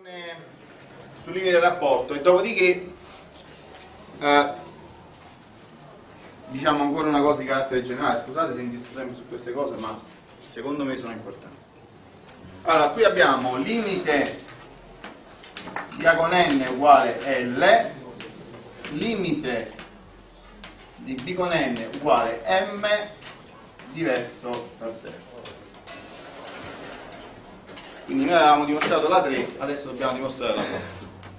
sul limite del rapporto e dopodiché diciamo ancora una cosa di carattere generale. Scusate se insisto sempre su queste cose, ma secondo me sono importanti. Allora, qui abbiamo limite di A con n uguale L, limite di B con n uguale M diverso da 0. Quindi noi avevamo dimostrato la 3, adesso dobbiamo dimostrare la 4.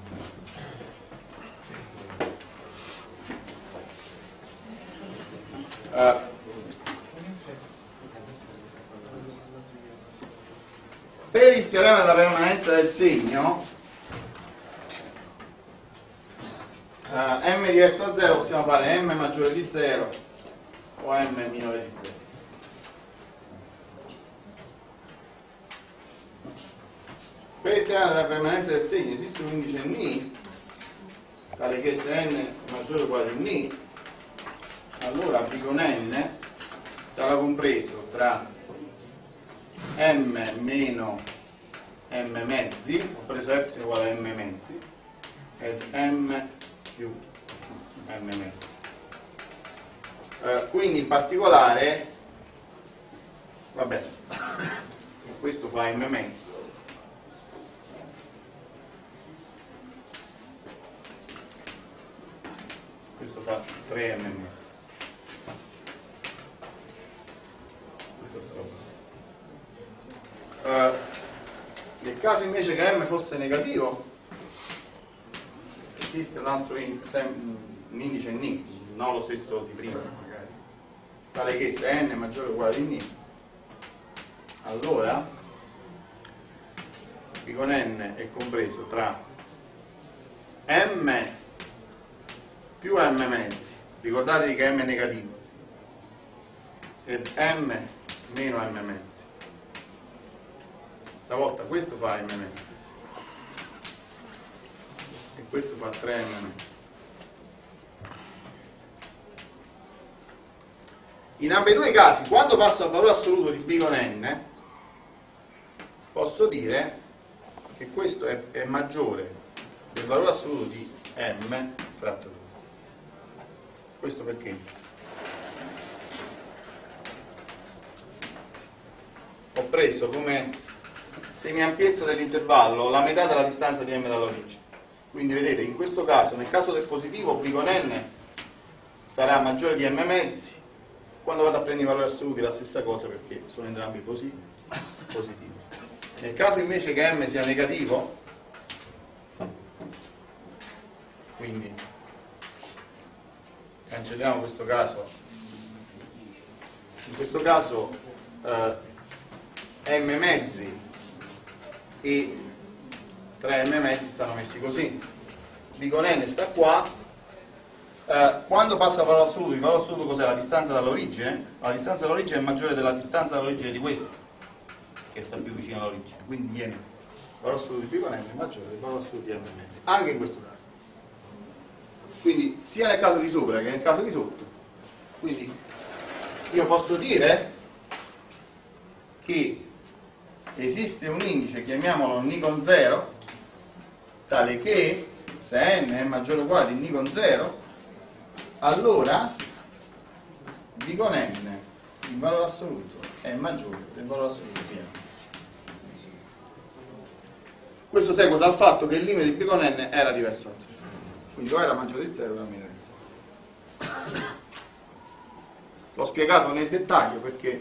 Per il teorema della permanenza del segno m diverso da 0 possiamo fare m maggiore di 0 o m minore di 0. Per il teorema della permanenza del segno esiste un indice n, tale che se n è maggiore o uguale di n, allora B con n sarà compreso tra m meno m mezzi, ho preso epsilon uguale a m mezzi, ed m più m mezzi. Quindi in particolare, vabbè, questo fa m mezzo, questo fa 3m e mezzo. Nel caso invece che m fosse negativo, esiste un altro un indice n, non lo stesso di prima magari, tale che se n è maggiore o uguale di n, allora B con n è compreso tra m più m mezzi, ricordatevi che m è negativo, ed m meno m mezzi. Stavolta questo fa m mezzi e questo fa 3m mezzi. In ambedue i casi, quando passo al valore assoluto di B con n, posso dire che questo è maggiore del valore assoluto di m fratto 2. Questo perché? Ho preso come semiampiezza dell'intervallo la metà della distanza di m dall'origine. Quindi vedete, in questo caso, nel caso del positivo, B con n sarà maggiore di m mezzi. Quando vado a prendere i valori assoluti la stessa cosa, perché sono entrambi positivi. Nel caso invece che m sia negativo, quindi cancelliamo questo caso, in questo caso m mezzi e 3m mezzi stanno messi così, B con n sta qua. Quando passa al valore assoluto, il valore assoluto cos'è? La distanza dall'origine? La distanza dall'origine è maggiore della distanza dall'origine di questo, che sta più vicino all'origine, quindi viene il valore assoluto di B con n è maggiore del valore assoluto di m mezzi, anche in questo caso. Quindi sia nel caso di sopra che nel caso di sotto. Quindi io posso dire che esiste un indice, chiamiamolo n con 0, tale che se n è maggiore o uguale di n con 0, allora B con n, il valore assoluto, è maggiore del valore assoluto di n. Questo segue dal fatto che il limite di B con n era diverso da 0. Quindi o era maggiore di 0 o era minore di 0. L'ho spiegato nel dettaglio perché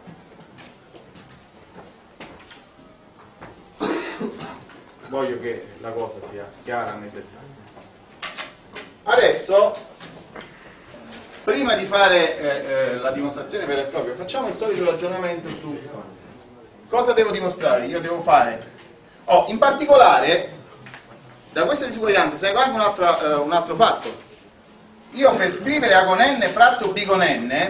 voglio che la cosa sia chiara nel dettaglio. Adesso, prima di fare la dimostrazione vera e propria, facciamo il solito ragionamento su cosa devo dimostrare. Io devo fare, in particolare, da questa disuguaglianza segue anche un altro fatto. Io per scrivere A con n fratto B con n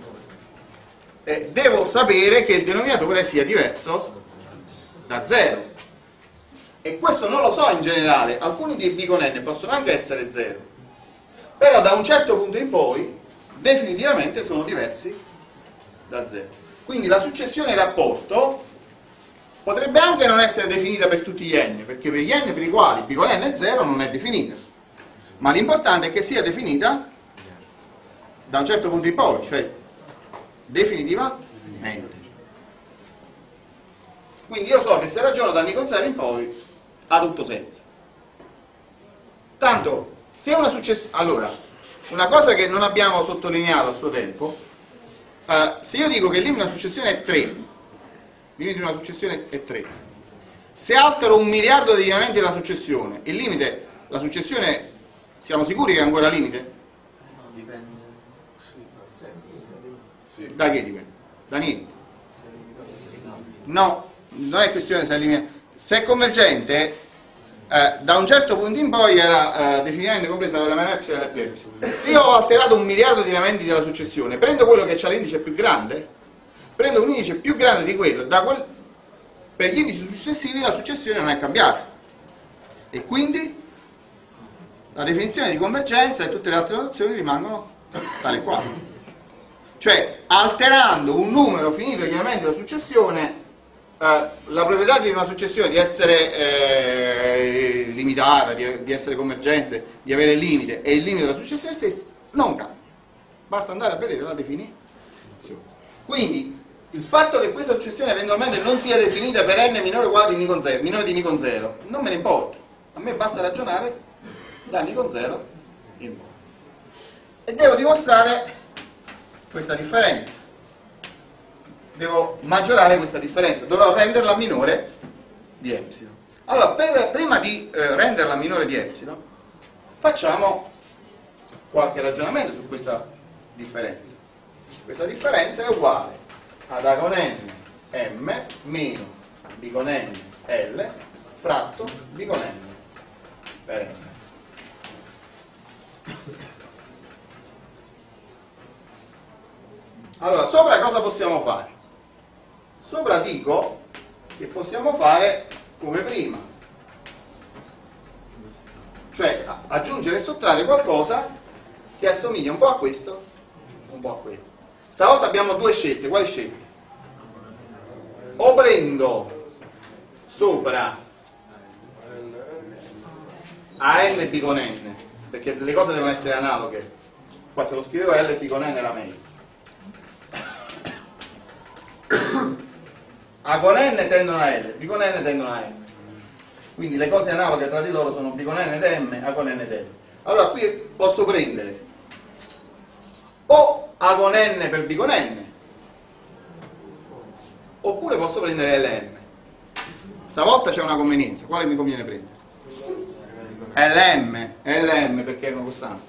devo sapere che il denominatore sia diverso da 0. E questo non lo so in generale, alcuni di B con n possono anche essere 0, però da un certo punto in poi definitivamente sono diversi da 0. Quindi la successione rapporto Potrebbe anche non essere definita per tutti gli n, perché per gli n per i quali b con n è 0 non è definita, ma l'importante è che sia definita da un certo punto in poi, cioè definitivamente. Quindi io so che se ragiono da n con 0 in poi ha tutto senso. Tanto, se una successione... Allora, una cosa che non abbiamo sottolineato a suo tempo, se io dico che il limite di una successione è 3, il limite di una successione è 3, se altero 1 miliardo di elementi della successione, il limite, la successione, siamo sicuri che è ancora limite? Dipende. Da che dipende? Da niente. No, non è questione se è limite. Se è convergente, da un certo punto in poi era definitivamente compresa dalla epsilon e l'epsilon. Se io ho alterato 1 miliardo di elementi della successione, prendo quello che ha l'indice più grande, prendo un indice più grande di quello, per gli indici successivi la successione non è cambiata. E quindi la definizione di convergenza e tutte le altre notazioni rimangono tale quale. Cioè, alterando un numero finito di elementi della successione, la proprietà di una successione di essere limitata, di essere convergente, di avere il limite e il limite della successione stessa non cambia. Basta andare a vedere la definizione. Quindi, il fatto che questa successione eventualmente non sia definita per n minore o uguale di n con 0, minore di n con 0, non me ne importa. A me basta ragionare da n con 0 in poi. E devo dimostrare questa differenza. Devo maggiorare questa differenza, dovrò renderla minore di epsilon. Allora, prima di renderla minore di epsilon, facciamo qualche ragionamento su questa differenza. Questa differenza è uguale ad A con n m meno B con n L fratto B con n per m. Allora, sopra cosa possiamo fare? Sopra dico che possiamo fare come prima, cioè aggiungere e sottrarre qualcosa che assomiglia un po' a questo, un po' a quello. Stavolta abbiamo due scelte. Quali scelte? O prendo sopra a n e b con n, perché le cose devono essere analoghe. Qua se lo scrivevo L e b con n era meglio. A con n tendono a L, B con n tendono a M. Quindi le cose analoghe tra di loro sono B con n ed M, A con n ed L. Allora qui posso prendere o A con n per B con n, oppure posso prendere LM. Stavolta c'è una convenienza. Quale mi conviene prendere? LM perché è una costante.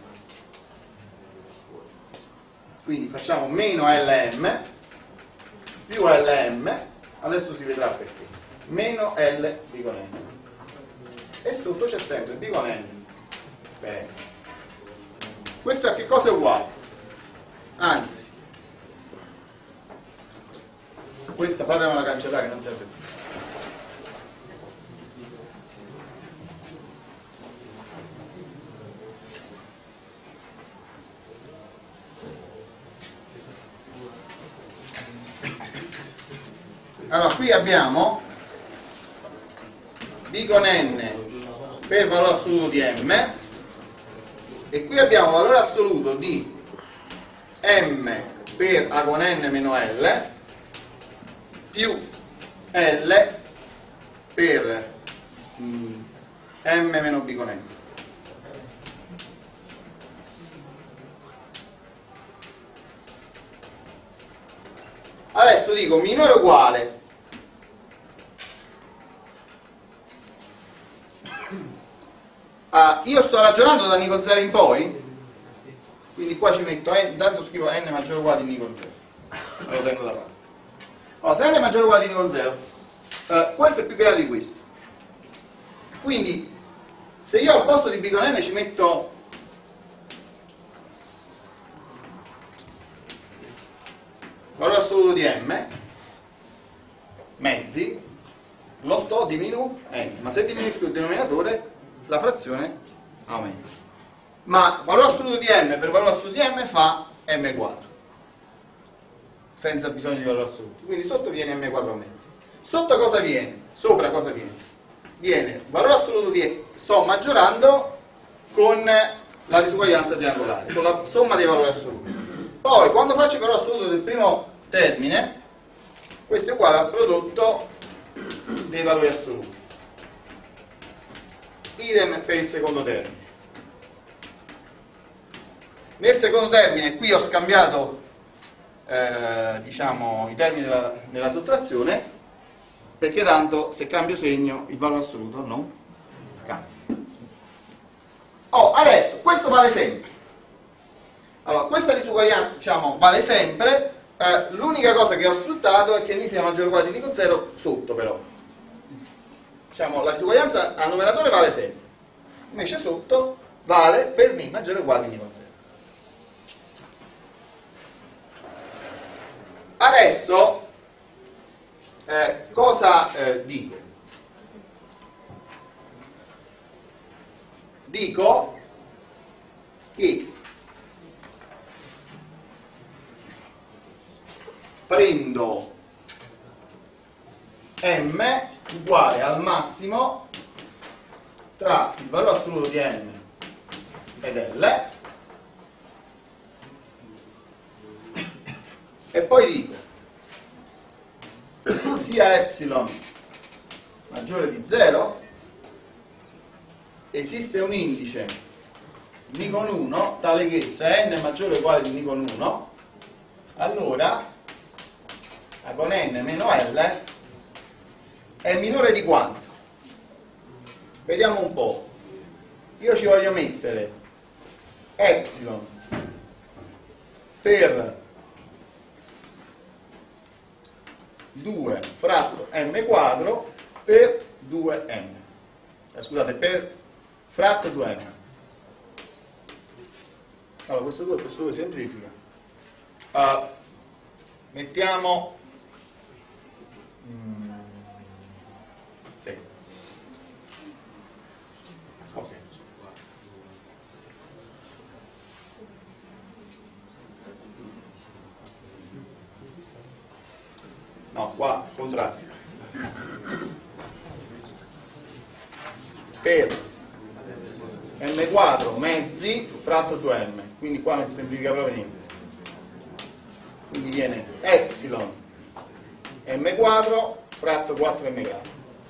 Quindi facciamo meno LM più LM, adesso si vedrà perché, meno L B con N, e sotto c'è sempre B con N per N. Questo a che cosa è uguale? Anzi, questa fatemela cancellare che non serve più. Allora, qui abbiamo B con n per valore assoluto di m, e qui abbiamo valore assoluto di m per A con n meno L più L per m meno B con n. Adesso dico minore o uguale io sto ragionando da n con 0 in poi, quindi qua ci metto intanto scrivo n maggiore o uguale di n con 0, lo tengo da parte. Allora, se n è maggiore o uguale di n con 0, questo è più grande di questo, quindi se io al posto di b con n ci metto valore assoluto di m mezzi, lo sto diminuendo n, ma se diminuisco il denominatore la frazione aumenta. Ma valore assoluto di m per valore assoluto di m fa m quadro, senza bisogno di valore assoluto, quindi sotto viene m quadro a mezzo. Sotto cosa viene? Sopra cosa viene? Viene il valore assoluto di sto maggiorando con la disuguaglianza triangolare, con la somma dei valori assoluti. Poi quando faccio il valore assoluto del primo termine, questo è uguale al prodotto dei valori assoluti. Idem per il secondo termine. Nel secondo termine qui ho scambiato diciamo, i termini della sottrazione, perché tanto se cambio segno il valore assoluto non cambia. Adesso questo vale sempre. Allora, questa disuguaglianza diciamo, vale sempre, l'unica cosa che ho sfruttato è che n sia maggiore o uguale di n con 0 sotto, però diciamo, la disuguaglianza al numeratore vale sempre, invece sotto vale per n maggiore o uguale di n con 0. Adesso cosa dico? Dico che prendo m uguale al massimo tra il valore assoluto di m ed L, e poi dico sia epsilon maggiore di 0 esiste un indice n con 1 tale che se n è maggiore o uguale di n con 1, allora con n meno L è minore di quanto? Vediamo un po'. Io ci voglio mettere epsilon per 2 fratto m quadro per 2m. Scusate, per fratto 2m. Allora, questo 2 semplifica. Mettiamo 6. Ok. No, qua contrario. Per m quadro mezzi fratto 2m, quindi qua non si semplifica proprio niente. Quindi viene epsilon m quadro fratto 4m quadro.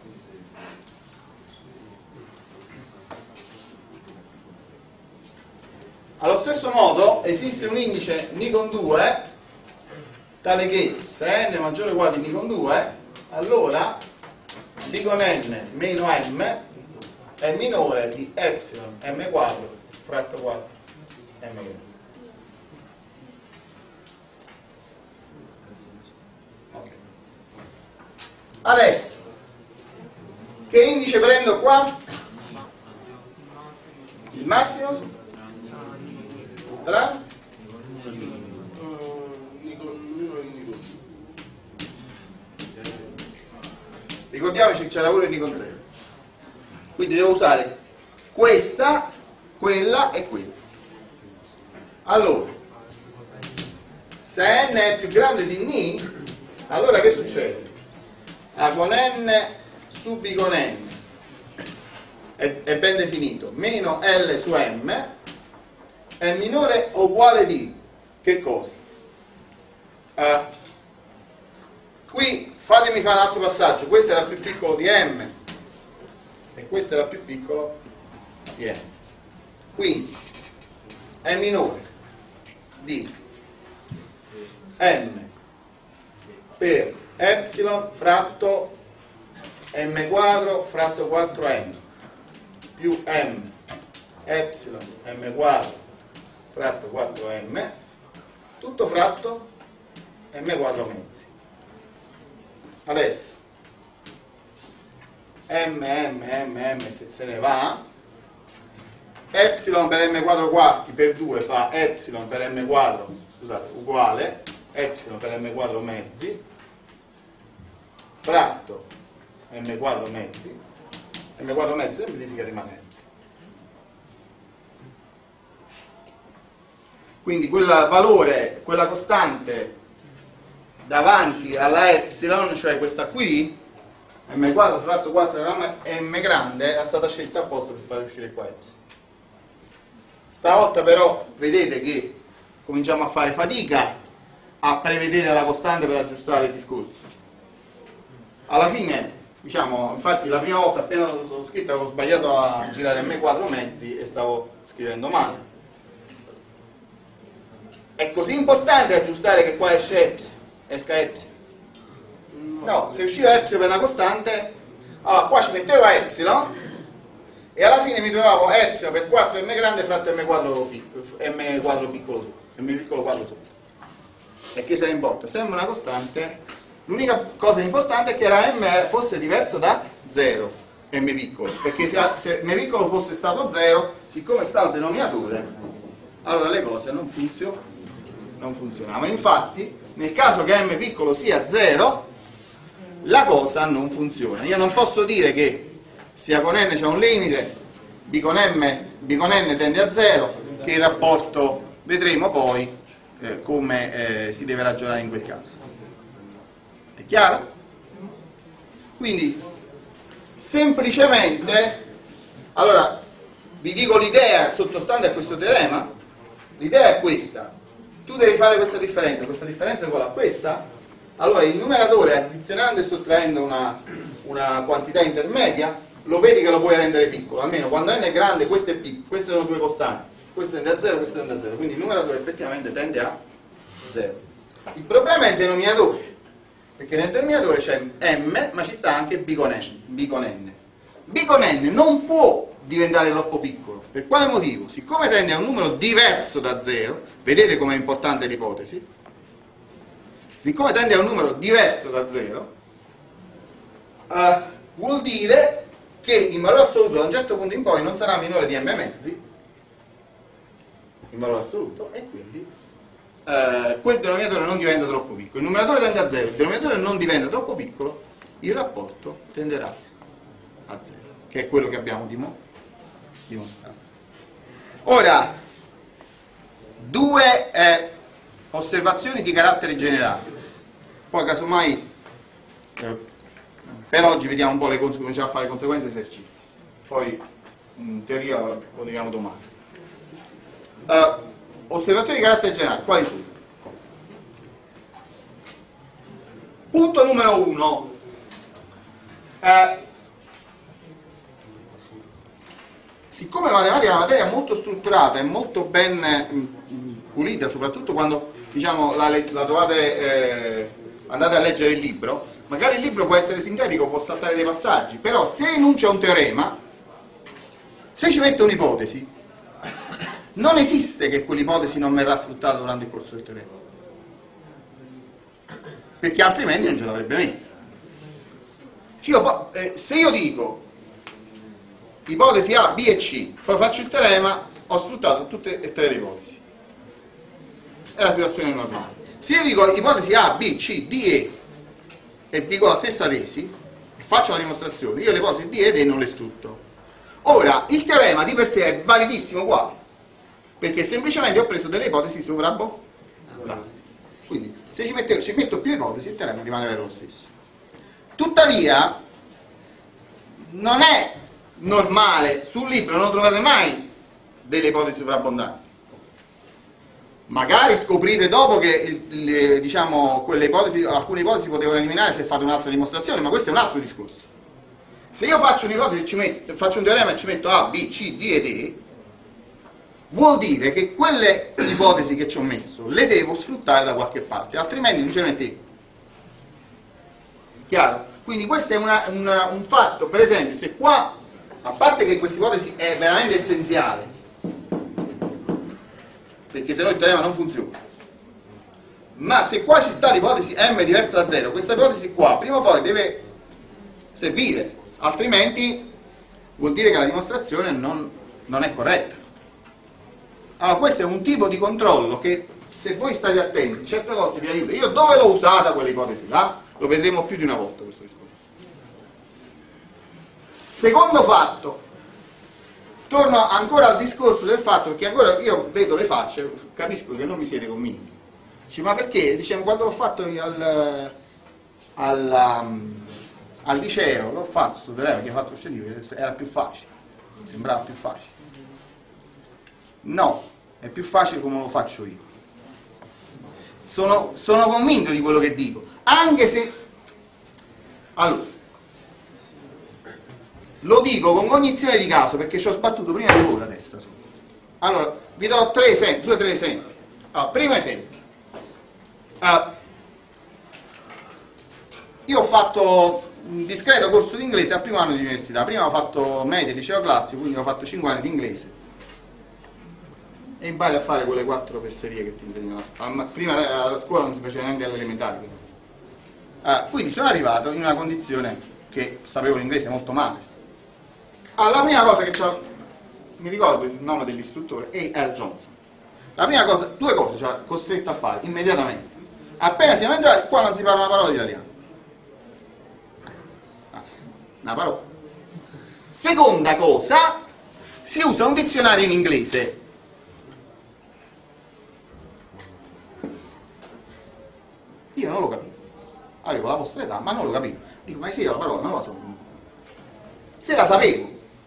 Allo stesso modo esiste un indice n con 2 tale che se n è maggiore o uguale di n con 2, allora d con n meno m è minore di epsilon m quadro fratto 4 m quadro. Okay. Adesso che indice prendo qua? Il massimo tra ricordiamoci che c'è pure il n con 0, quindi devo usare questa, quella e quella. Allora, se n è più grande di n, allora che succede? A con n su b con n è ben definito, meno L su m è minore o uguale di che cosa? Qui fatemi fare un altro passaggio, questo era più piccolo di m e questo era più piccolo di m, quindi è minore di m per epsilon fratto m quadro fratto 4m più m epsilon m quadro fratto 4m tutto fratto m quadro mezzi. Adesso m se ne va, epsilon per m quadro quarti per 2 fa epsilon per m quadro, scusate, uguale epsilon per m quadro mezzi fratto m quadro mezzi semplifica rimane epsilon. Quindi quel valore, quella costante davanti alla epsilon, cioè questa qui, m quadro fratto 4 m grande era stata scelta apposta per fare uscire qua epsilon. Stavolta però vedete che cominciamo a fare fatica a prevedere la costante per aggiustare il discorso. Alla fine, diciamo, infatti la prima volta appena l'ho scritto avevo sbagliato a girare m quadro mezzi e stavo scrivendo male. È così importante aggiustare che qua esca epsilon? No, se usciva epsilon per una costante, allora qua ci mettevo epsilon e alla fine mi trovavo epsilon per 4m grande fratto m quadro piccolo sotto, m piccolo quadro sotto. E che se ne importa? Sembra una costante, l'unica cosa importante è che la m fosse diverso da 0, m piccolo, perché se m piccolo fosse stato 0, siccome sta al denominatore, allora le cose non funzionavano. Infatti, nel caso che m piccolo sia 0, la cosa non funziona. Io non posso dire che sia con n c'è un limite, b con n tende a 0, che il rapporto vedremo poi come si deve ragionare in quel caso. È chiaro? Quindi semplicemente, allora vi dico l'idea sottostante a questo teorema. L'idea è questa: tu devi fare questa differenza è uguale a questa. Allora il numeratore, addizionando e sottraendo una quantità intermedia, lo vedi che lo puoi rendere piccolo, almeno quando n è grande questo è piccolo, queste sono due costanti, questo tende a 0, questo tende a 0, quindi il numeratore effettivamente tende a 0. Il problema è il denominatore, perché nel denominatore c'è m, ma ci sta anche b con n. B con n non può diventare troppo piccolo. Per quale motivo? Siccome tende a un numero diverso da 0, vedete com'è importante l'ipotesi, siccome tende a un numero diverso da 0, vuol dire che in valore assoluto da un certo punto in poi non sarà minore di m mezzi, in valore assoluto, e quindi quel denominatore non diventa troppo piccolo. Il numeratore tende a 0, il denominatore non diventa troppo piccolo, il rapporto tenderà a 0, che è quello che abbiamo dimostrato. Ora, due osservazioni di carattere generale, poi casomai per oggi vediamo un po' cominciamo a fare conseguenze e esercizi, poi in teoria lo vediamo domani. Osservazioni di carattere generale, quali sono? Punto numero 1. Siccome matematica è una materia molto strutturata e molto ben pulita, soprattutto quando diciamo, la trovate, andate a leggere il libro, magari il libro può essere sintetico, può saltare dei passaggi, però se enuncia un teorema, se ci mette un'ipotesi, non esiste che quell'ipotesi non verrà sfruttata durante il corso del teorema, perché altrimenti non ce l'avrebbe messa. Se io dico ipotesi A, B e C, poi faccio il teorema, ho sfruttato tutte e tre le ipotesi. È la situazione normale. Se io dico ipotesi A, B, C, D, e dico la stessa tesi, e faccio la dimostrazione, io le ipotesi D ed E non le sfrutto. Ora, il teorema di per sé è validissimo qua, perché semplicemente ho preso delle ipotesi sovrabbondate. Quindi, se ci metto più ipotesi, il teorema rimane vero lo stesso. Tuttavia, non è normale, sul libro non trovate mai delle ipotesi sovrabbondanti. Magari scoprite dopo che diciamo, alcune ipotesi si potevano eliminare se fate un'altra dimostrazione, ma questo è un altro discorso. Se io faccio un'ipotesi, faccio un teorema e ci metto A, B, C, D ed E, vuol dire che quelle ipotesi che ci ho messo le devo sfruttare da qualche parte, altrimenti non ce ne mettevo. Chiaro? Quindi questo è un fatto. Per esempio, se qua, a parte che questa ipotesi è veramente essenziale, perché se no il teorema non funziona, ma se qua ci sta l'ipotesi m diversa da 0, questa ipotesi qua prima o poi deve servire, altrimenti vuol dire che la dimostrazione non è corretta. Allora questo è un tipo di controllo che, se voi state attenti, certe volte vi aiuta. Io dove l'ho usata quell'ipotesi là? Lo vedremo più di una volta questo discorso. Secondo fatto, torno ancora al discorso del fatto che ancora io vedo le facce, capisco che non vi siete convinti. Dice, ma perché? Diciamo, quando l'ho fatto al liceo l'ho fatto, sto teorema che ha fatto lo scientifico, era più facile, sembrava più facile. No, è più facile come lo faccio io. Sono convinto di quello che dico, anche se... Allora, lo dico con cognizione di causa perché ci ho sbattuto prima di voi la testa su. Allora, vi do 2 o 3 esempi. Allora, primo esempio. Io ho fatto un discreto corso di inglese al primo anno di università. Prima ho fatto media, liceo classico, quindi ho fatto 5 anni di inglese. E impari a fare quelle 4 fesserie che ti insegnano. Prima alla scuola non si faceva neanche alle elementari. Quindi sono arrivato in una condizione che sapevo l'inglese molto male. Allora, la prima cosa che mi ricordo il nome dell'istruttore, A.R. Johnson. La prima cosa, 2 cose ci ha costretto a fare immediatamente. Appena siamo entrati, qua non si parla una parola di italiano. Una parola. Seconda cosa, si usa un dizionario in inglese. Io non lo capivo. Avevo la vostra età, ma non lo capivo. Dico, ma sì, la parola non la so. Se la sapevo,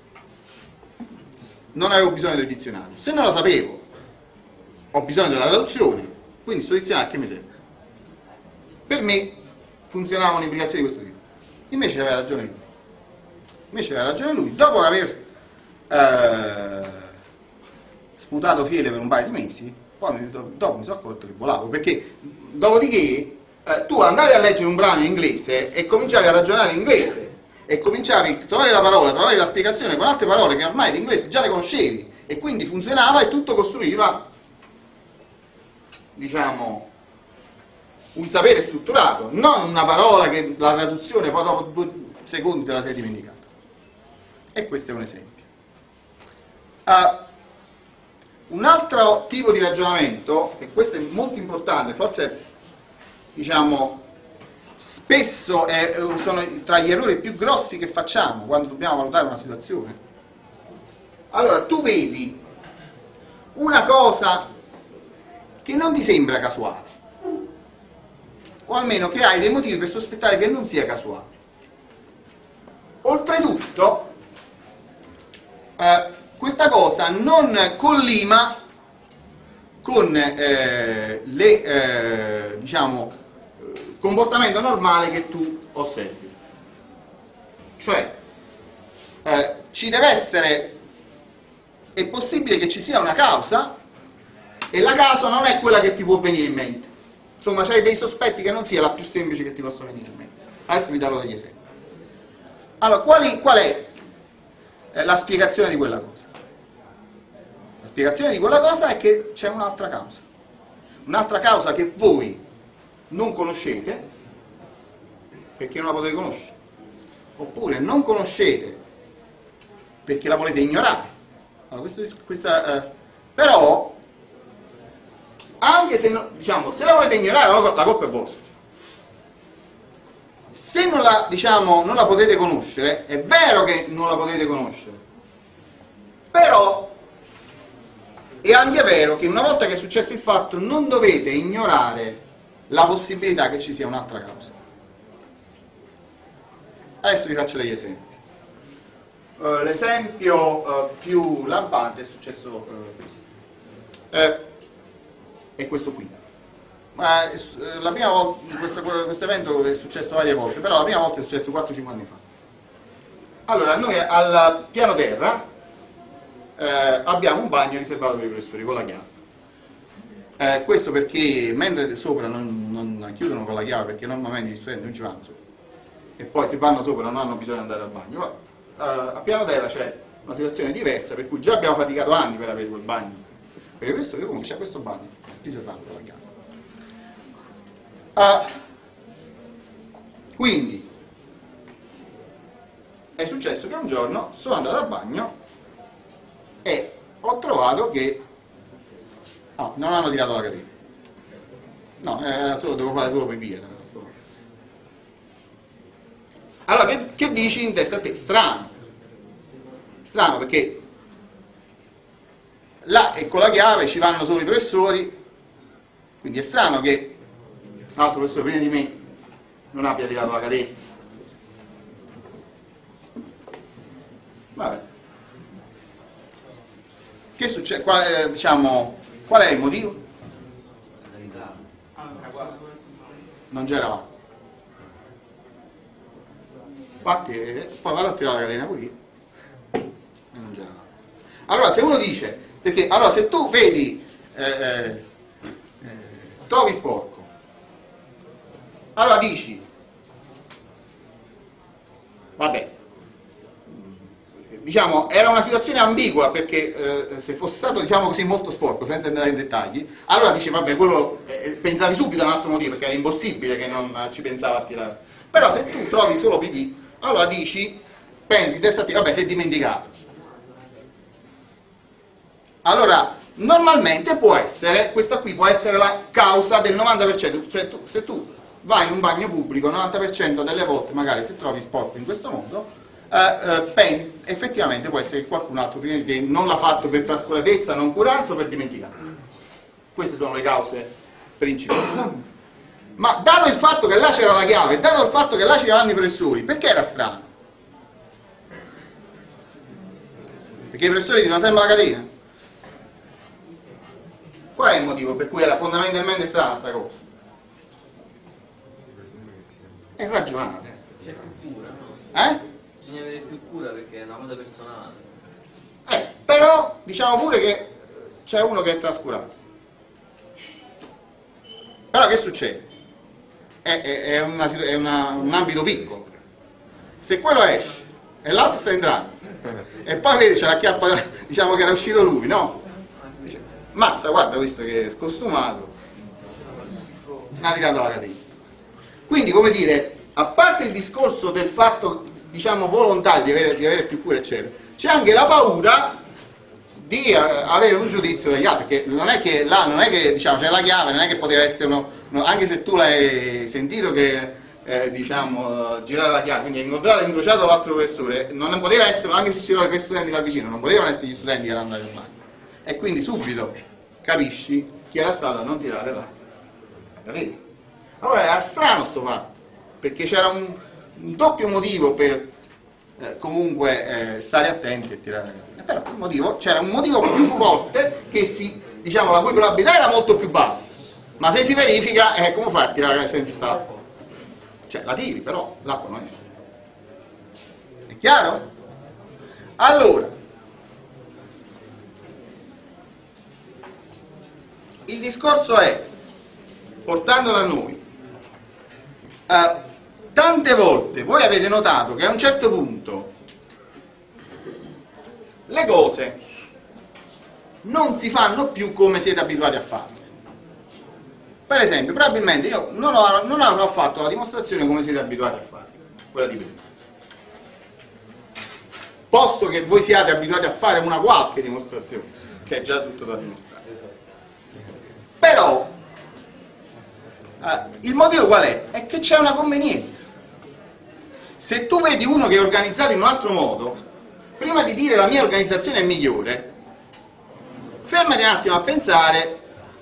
non avevo bisogno del dizionario. Se non la sapevo, ho bisogno della traduzione. Quindi sto dizionario a che mi serve? Per me funzionava un'implicazione di questo tipo. Invece aveva ragione lui. Dopo aver sputato fiele per un paio di mesi, poi dopo mi sono accorto che volavo, perché dopodiché tu andavi a leggere un brano in inglese e cominciavi a ragionare in inglese e cominciavi, trovavi la parola, trovavi la spiegazione con altre parole che ormai di inglese già le conoscevi e quindi funzionava e tutto costruiva, diciamo, un sapere strutturato, non una parola che la traduzione poi dopo 2 secondi te la sei dimenticata. E questo è un esempio. Un altro tipo di ragionamento, e questo è molto importante, forse diciamo spesso sono tra gli errori più grossi che facciamo quando dobbiamo valutare una situazione. Allora, tu vedi una cosa che non ti sembra casuale, o almeno che hai dei motivi per sospettare che non sia casuale. Oltretutto, questa cosa non collima con diciamo, comportamento normale che tu osservi. Cioè, ci deve essere, è possibile che ci sia una causa e la causa non è quella che ti può venire in mente. Insomma, c'hai dei sospetti che non sia la più semplice che ti possa venire in mente. Adesso vi darò degli esempi. Allora, qual è la spiegazione di quella cosa? La spiegazione di quella cosa è che c'è un'altra causa. Un'altra causa che voi non conoscete perché non la potete conoscere. Oppure non conoscete perché la volete ignorare. Allora, però, anche se, diciamo, se la volete ignorare, la colpa è vostra. Se non la, diciamo, non la potete conoscere, è vero che non la potete conoscere, però è anche vero che una volta che è successo il fatto non dovete ignorare la possibilità che ci sia un'altra causa. Adesso vi faccio degli esempi. L'esempio più lampante è successo questo. È questo qui. La prima volta, questo evento è successo varie volte, però la prima volta è successo 4-5 anni fa. Allora, noi al piano terra abbiamo un bagno riservato per i professori con la chiave. Questo perché mentre sopra non chiudono con la chiave, perché normalmente gli studenti non ci vanno sopra, e poi se vanno sopra non hanno bisogno di andare al bagno. A piano terra c'è una situazione diversa, per cui già abbiamo faticato anni per avere quel bagno per i professori, comunque c'è questo bagno riservato con la chiave. Quindi è successo che un giorno sono andato al bagno e ho trovato che non hanno tirato la catena, era solo, dovevo fare solo pipì. Allora che dici in testa a te? Strano perché là e con la chiave ci vanno solo i professori, quindi è strano che l'altro professore prima di me non abbia tirato la catena. È strano che, diciamo, se la volete ignorare, la colpa è vostra. Se non la potete conoscere, è vero che non la potete conoscere, però, che succede? Diciamo, qual è il motivo? Non c'era là. Infatti, poi vado a tirare la catena qui e non c'era là. Allora, se uno dice, perché allora se tu vedi trovi sporco, allora dici vabbè, diciamo era una situazione ambigua, perché se fosse stato, diciamo così, molto sporco senza andare in dettagli, allora dici vabbè, quello pensavi subito a un altro motivo, perché è impossibile che non ci pensava a tirare. Però se tu trovi solo pipì, allora dici, pensi, testa, vabbè, si è dimenticato. Allora, normalmente può essere, questa qui può essere la causa del 90%, cioè se tu vai in un bagno pubblico, il 90% delle volte, magari se trovi sporco in questo modo, effettivamente può essere che qualcun altro prima di te non l'ha fatto per trascuratezza, noncuranza o per dimenticanza. Queste sono le cause principali. Ma dato il fatto che là c'era la chiave, dato il fatto che là c'erano i professori, perché era strano? Perché i professori tirano sempre la catena? Qual è il motivo per cui era fondamentalmente strana sta cosa? È ragionate. C'è più cura, no? Bisogna avere più cura perché è una cosa personale. Però diciamo pure che c'è uno che è trascurato. Però che succede? È un ambito piccolo. Se quello esce e l'altro sta entrando e poi vedi c'è la chiappa, diciamo che era uscito lui, no? Dice, mazza, guarda questo che è scostumato, ha tirato la catena. Quindi, come dire, a parte il discorso del fatto, diciamo, volontario di avere più cura, eccetera, c'è anche la paura di avere un giudizio degli altri, perché non è che là, non è che, diciamo, c'è la chiave, non è che poteva essere anche se tu l'hai sentito che diciamo, girare la chiave, quindi hai incrociato l'altro professore, non poteva essere, anche se c'erano 3 studenti da vicino, non potevano essere gli studenti che erano andati al bagno, e quindi subito capisci chi era stato a non tirare là. Capite? Allora era strano sto fatto, perché c'era un doppio motivo per comunque stare attenti e tirare la catena. Però c'era un motivo più forte, che diciamo, la cui probabilità era molto più bassa, ma se si verifica, come fai a tirare la catena se non ci sta l'acqua? Cioè la tiri, però l'acqua non esce. È chiaro? Allora, il discorso è, portandolo a noi, tante volte voi avete notato che a un certo punto le cose non si fanno più come siete abituati a farle. Per esempio, probabilmente io non avrò fatto la dimostrazione come siete abituati a fare, quella di prima. Posto che voi siate abituati a fare una qualche dimostrazione, che è già tutto da dimostrare. Però, il motivo qual è? È che c'è una convenienza. Se tu vedi uno che è organizzato in un altro modo, prima di dire la mia organizzazione è migliore, fermati un attimo a pensare.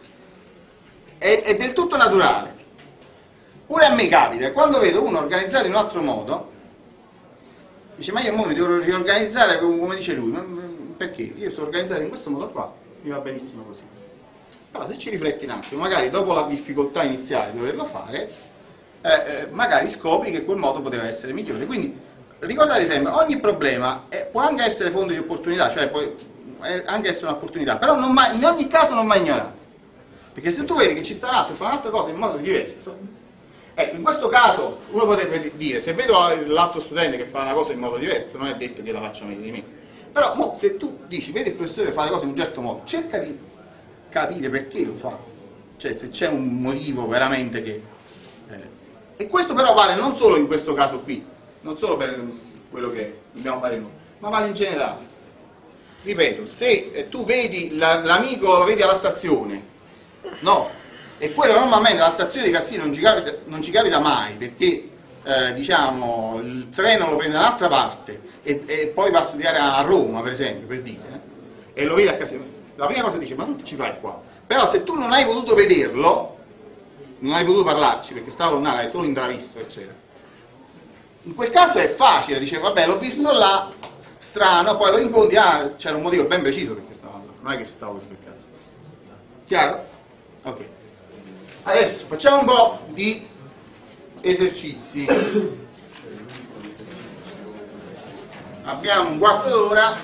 È del tutto naturale. Pure a me capita, quando vedo uno organizzato in un altro modo, dice, ma io mi devo riorganizzare come dice lui, ma perché? Io sono organizzato in questo modo qua, mi va benissimo così. Però se ci rifletti un attimo, magari dopo la difficoltà iniziale di doverlo fare, magari scopri che quel modo poteva essere migliore. Quindi ricordate sempre, ogni problema può anche essere fonte di opportunità, cioè può anche essere un'opportunità, però in ogni caso non va ignorato. Perché se tu vedi che ci sta un altro e fa un'altra cosa in modo diverso, in questo caso uno potrebbe dire, se vedo l'altro studente che fa una cosa in modo diverso, non è detto che la faccia meglio di me. Però se tu dici, vedi il professore fare le cose in un certo modo, cerca di capire perché lo fa. Cioè se c'è un motivo veramente che... E questo però vale non solo in questo caso qui, non solo per quello che dobbiamo fare noi, ma vale in generale. Ripeto, se tu vedi l'amico, lo vedi alla stazione, no, e quello normalmente alla stazione di Cassino non ci capita mai, perché diciamo il treno lo prende da un'altra parte e poi va a studiare a Roma, per esempio, per dire, e lo vedi a Cassino, la prima cosa dice, ma tu che ci fai qua? Però se tu non hai potuto vederlo, non hai potuto parlarci perché stava lontano, hai solo intravisto, eccetera, in quel caso è facile, dice, vabbè, l'ho visto là, strano, poi lo incontri, c'era un motivo ben preciso perché stava là. non è che si stava così per caso. Chiaro? Ok. Adesso facciamo un po' di esercizi. Abbiamo un quarto d'ora,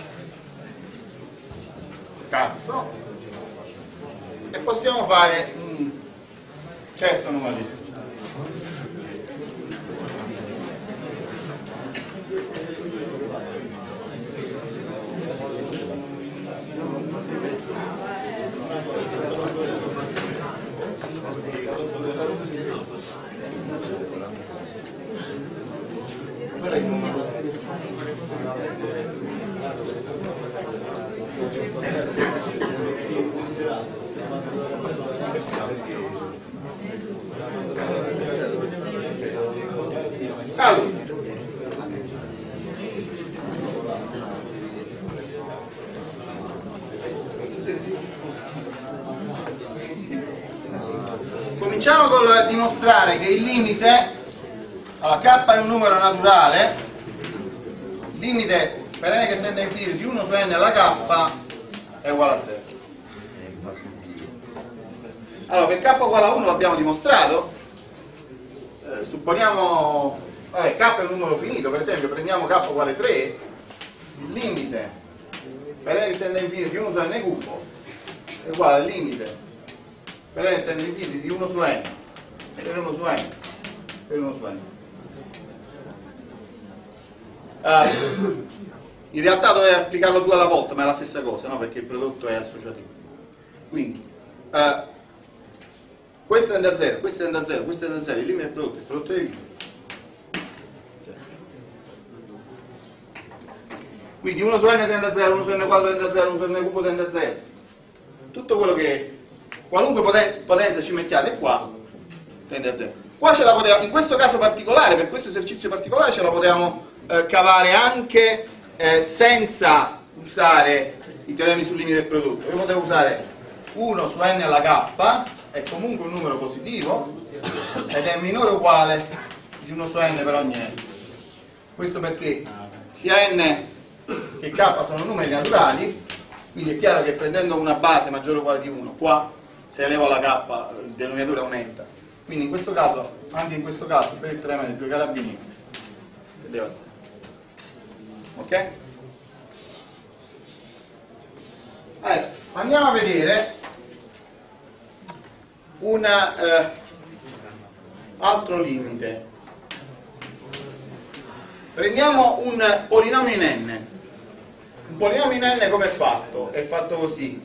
cazzo, e possiamo fare un certo numero di esercizi. Allora, cominciamo col dimostrare che il limite, allora k è un numero naturale, il limite per n che tende a infinito di 1 su n alla k è uguale a 0. Allora, per k uguale a 1 l'abbiamo dimostrato. Supponiamo, vabbè, k è un numero finito, per esempio prendiamo k uguale 3, il limite per n che tende a infinito di 1 su n cubo è uguale al limite per n che tende a infinito di 1 su n per 1 su n per 1 su n. In realtà dovrei applicarlo 2 alla volta, ma è la stessa cosa, no? Perché il prodotto è associativo. Quindi questo tende a 0, questo tende a 0, questo tende a 0, il limite del prodotto, il prodotto dei limiti. Quindi 1 su n tende a 0, 1 su n quadro tende a 0, 1 su n cubo tende a 0. Tutto quello che, qualunque potenza ci mettiate qua, tende a 0. Qua ce la potevamo, in questo caso particolare, per questo esercizio particolare, ce la potevamo cavare anche senza usare i teoremi sul limite del prodotto. Io potevo usare 1 su n alla k, è comunque un numero positivo, ed è minore o uguale di 1 su n per ogni n. Questo perché sia n che k sono numeri naturali, quindi è chiaro che prendendo una base maggiore o uguale di 1, qua se elevo alla k il denominatore aumenta. Quindi in questo caso, anche in questo caso, per il teorema dei due carabinieri, tendevo a 0. Ok? Adesso andiamo a vedere un altro limite. Prendiamo un polinomio in n. Un polinomio in n come è fatto? È fatto così: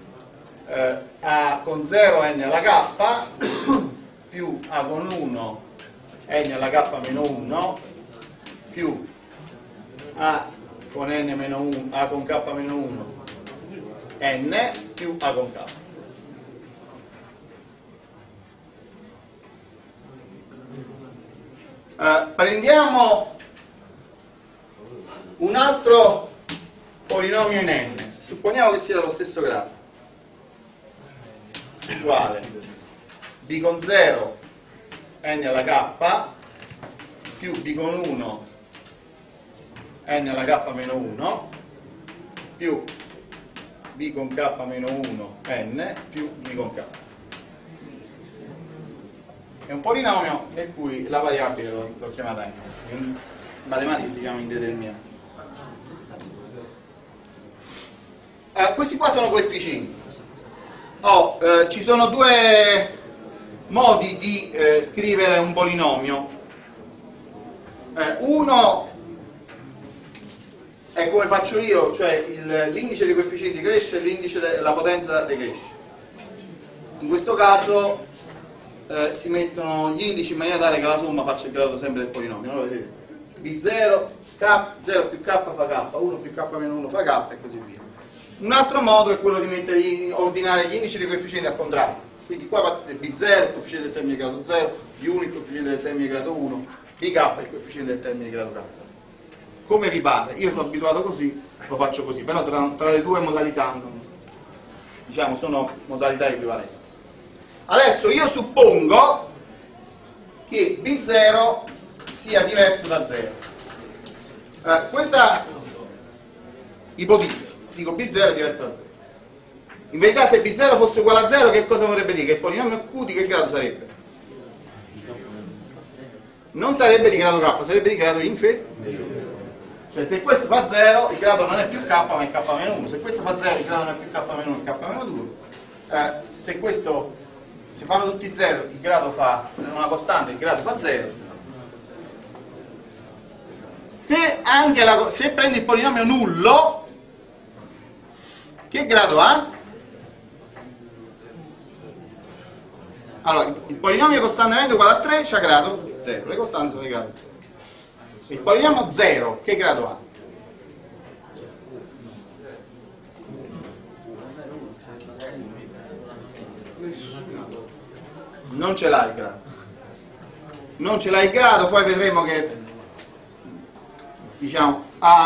a con 0 n alla k più a con 1 n alla k meno 1 più a con n meno 1 a con k meno 1 n più a con k. Prendiamo un altro polinomio in n, supponiamo che sia dello stesso grado, uguale b con 0 n alla k più b con 1 n alla k meno 1 più b con k meno 1 n più b con k. È un polinomio nel cui la variabile l'ho chiamata n, in matematica si chiama indeterminato. Questi qua sono coefficienti. Ci sono due modi di scrivere un polinomio. Uno è come faccio io, cioè l'indice dei coefficienti cresce e l'indice della potenza decresce. In questo caso si mettono gli indici in maniera tale che la somma faccia il grado sempre del polinomio. Allora vedete, b0, k, 0 più k fa k, 1 più k meno 1 fa k e così via. Un altro modo è quello di ordinare gli indici dei coefficienti al contrario. Quindi qua parte b0, il coefficiente del termine di grado 0, b1 il coefficiente del termine di grado 1, bk il coefficiente del termine di grado k. Come vi pare, io sono abituato così, lo faccio così, però tra le due modalità, diciamo, sono modalità equivalenti. Adesso io suppongo che b0 sia diverso da 0. Questa ipotizzo, dico b0 è diverso da 0. In verità se B0 fosse uguale a 0, che cosa vorrebbe dire? Che il polinomio Q di che grado sarebbe? Non sarebbe di grado K, sarebbe di grado inferiore. Cioè se questo fa 0, il grado non è più K ma è K-1. Se questo fa 0, il grado non è più K-1, è K-2. Se questo, se fanno tutti 0, il grado fa una costante, il grado fa 0. Se prendi il polinomio nullo, che grado ha? Allora, il polinomio costantemente uguale a 3 c'ha grado 0, le costanti sono di grado 0. Il polinomio 0 che grado ha? Non ce l'ha il grado. Non ce l'ha il grado, poi vedremo che diciamo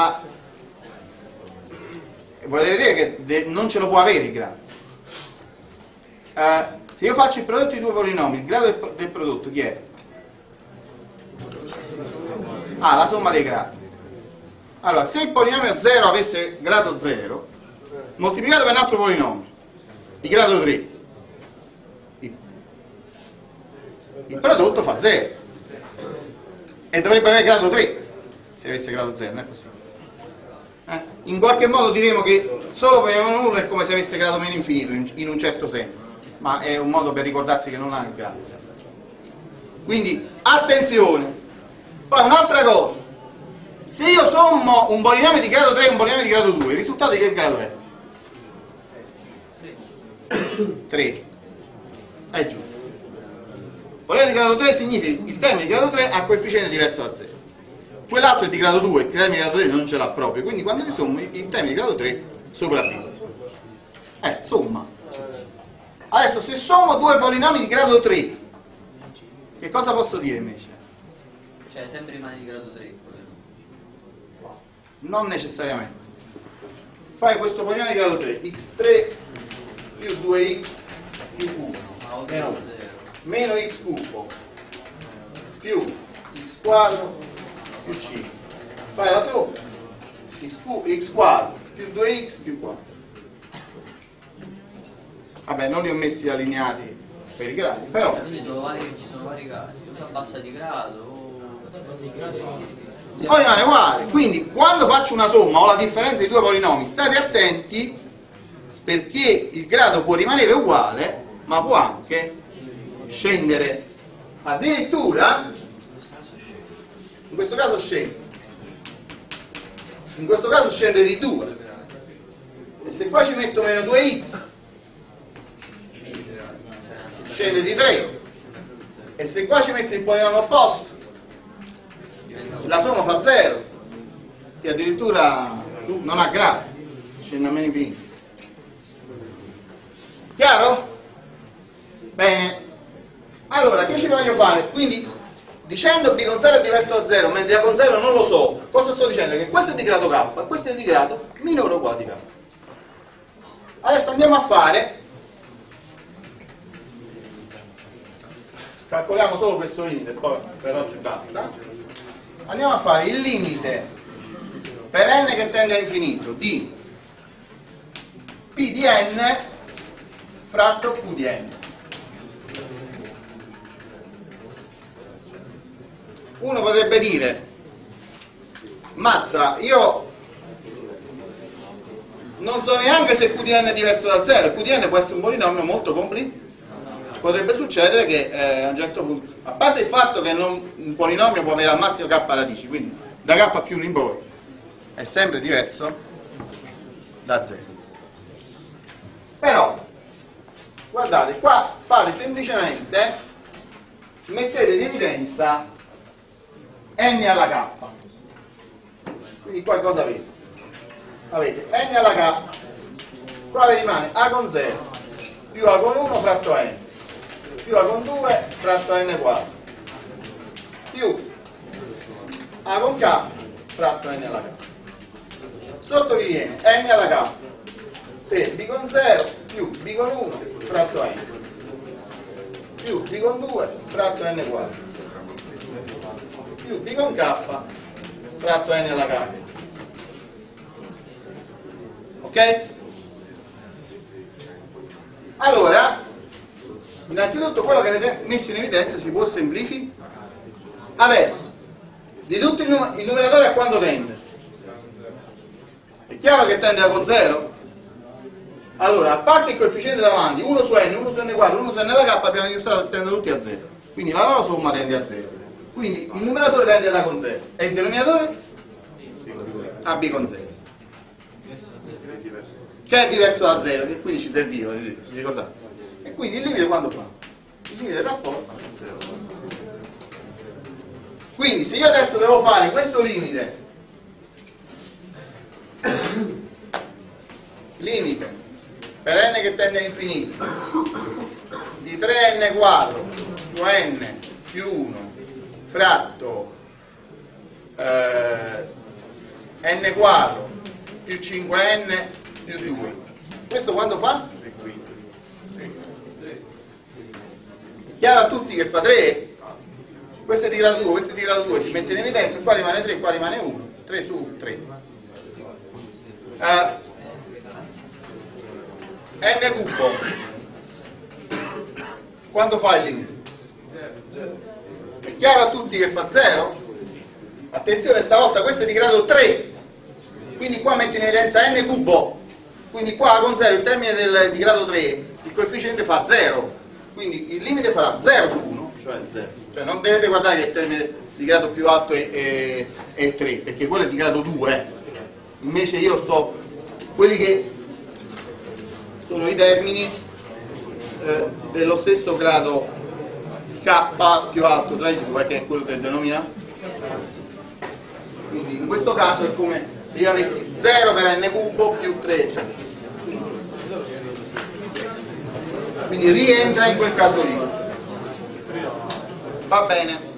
volete dire che non ce lo può avere il grado. Se io faccio il prodotto di due polinomi, il grado del prodotto chi è? La somma dei gradi. Allora, se il polinomio 0 avesse grado 0, moltiplicato per un altro polinomio di grado 3, il prodotto fa 0 e dovrebbe avere grado 3 se avesse grado 0, non è possibile. In qualche modo diremo che solo polinomio nullo è come se avesse grado meno infinito in un certo senso, ma è un modo per ricordarsi che non ha il grado. Quindi attenzione. Poi un'altra cosa, se io sommo un polinomio di grado 3 e un polinomio di grado 2, il risultato di che grado è? 3. È giusto. Polinomio di grado 3 significa il termine di grado 3 ha coefficiente diverso da 0. Quell'altro è di grado 2, il termine di grado 3 non ce l'ha proprio, quindi quando li sommo il termine di grado 3 sopravvive. Somma. Adesso se sommo due polinomi di grado 3, che cosa posso dire invece? Cioè sempre rimane di grado 3. Non necessariamente. Fai questo polinomio di grado 3, x3 più 2x più 1 meno x cubo più x quadro più 5. Fai la somma, x quadro più 2x più 4. Vabbè, non li ho messi allineati per i gradi, però Quindi ci sono vari casi, cosa abbassa di grado? poi rimane uguale. Quindi quando faccio una somma o la differenza di due polinomi, state attenti perché il grado può rimanere uguale ma può anche scendere. Addirittura in questo caso scende, in questo caso scende di 2, e se qua ci metto meno 2x scende di 3, e se qua ci metto il polinomio opposto la somma fa 0, che addirittura non ha grado, scende a meno infinito. Chiaro? Bene, allora che ci voglio fare? Quindi dicendo b con 0 è diverso da 0 mentre a con 0 non lo so, cosa sto dicendo? Che questo è di grado k e questo è di grado minore o uguale di k. Adesso andiamo a fare, calcoliamo solo questo limite, poi per oggi basta. Andiamo a fare il limite per n che tende a infinito di p di n fratto q di n. Uno potrebbe dire, mazza, io non so neanche se q di n è diverso da 0, q di n può essere un polinomio molto complicato. Potrebbe succedere che a un certo punto, a parte il fatto che un polinomio può avere al massimo k radici, quindi da k più 1 in poi è sempre diverso da 0. Però, guardate, qua fate semplicemente, mettete in evidenza n alla k. Quindi qua cosa avete? Avete n alla k, qua vi rimane a con 0 più a con 1 fratto n più a con 2 fratto n quadro più a con k fratto n alla k. Sotto vi viene n alla k per b con 0 più b con 1 fratto n più b con 2 fratto n quadro più b con k fratto n alla k. Ok? Allora, innanzitutto quello che avete messo in evidenza si può semplificare. Adesso, di tutto il numeratore a quanto tende? È chiaro che tende a con 0? Allora, a parte il coefficiente davanti, 1 su n, 1 su n4, 1 su n alla k, abbiamo dimostrato che tendono tutti a 0. Quindi la loro somma tende a 0. Quindi il numeratore tende ad a con 0 e il denominatore a b con 0. Che è diverso da 0, che quindi ci serviva, vi ricordate? E quindi il limite quando fa? Il limite del rapporto. Quindi se io adesso devo fare questo limite, limite per n che tende a infinito di 3n quadro più n più 1 fratto n quadro più 5n più 2, questo quando fa? È chiaro a tutti che fa 3? Questo è di grado 2, questo è di grado 2, si mette in evidenza, qua rimane 3, qua rimane 1, 3 su 3. N cubo, quando fa il limite? È chiaro a tutti che fa 0? Attenzione, stavolta questo è di grado 3, quindi qua metto in evidenza n cubo, quindi qua con 0 il termine di grado 3, il coefficiente fa 0, quindi il limite farà 0 su 1, cioè 0. Cioè non dovete guardare che il termine di grado più alto è 3, perché quello è di grado 2, invece io sto, quelli che sono i termini dello stesso grado k più alto tra i due, che è quello del denominatore. Quindi in questo caso è come se io avessi 0 per n cubo più 3 eccetera. Quindi rientra in quel caso lì. Va bene.